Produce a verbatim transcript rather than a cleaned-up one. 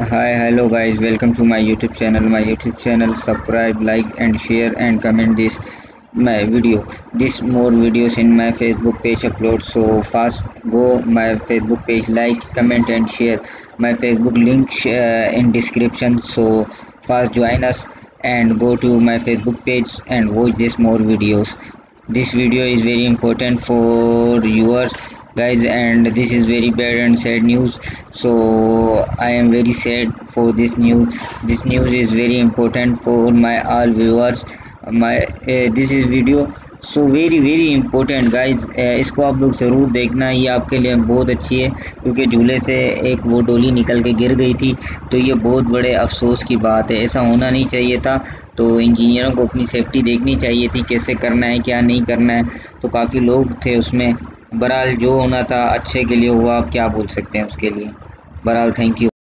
Hi, hello guys, welcome to my YouTube channel. My YouTube channel, subscribe, like and share and comment this my video. This more videos in my Facebook page upload. So fast go my Facebook page, like, comment and share. My Facebook link uh, in description. So fast join us and go to my Facebook page and watch this more videos. This video is very important for viewers guys, and this is very bad and sad news, so I am very sad for this news. This news is very important for my all viewers. My uh, this is video so very very important guys, इसको आप लोग ज़रूर देखना, ये आपके लिए बहुत अच्छी है क्योंकि झूले से एक वो डोली निकल के गिर गई थी, तो ये बहुत बड़े अफसोस की बात है। ऐसा होना नहीं चाहिए था, तो इंजीनियरों को अपनी सेफ्टी देखनी चाहिए थी, कैसे करना है क्या नहीं करना है। तो काफ़ी लोग थे उसमें, बहरहाल जो होना था अच्छे के लिए हुआ, आप क्या बोल सकते हैं उसके लिए। बहरहाल थैंक यू।